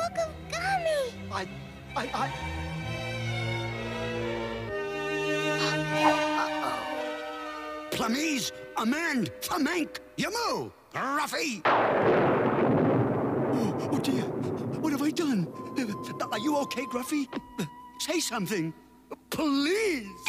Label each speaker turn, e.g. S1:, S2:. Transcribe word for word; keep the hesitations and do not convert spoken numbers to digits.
S1: book of Gummy.
S2: I... I... I...
S1: Uh-oh.
S2: Plummies, Amand, Famank, Yamu, Ruffy. Oh, oh dear, what have I done? Uh, Are you okay, Gruffy? Uh, Say something, please.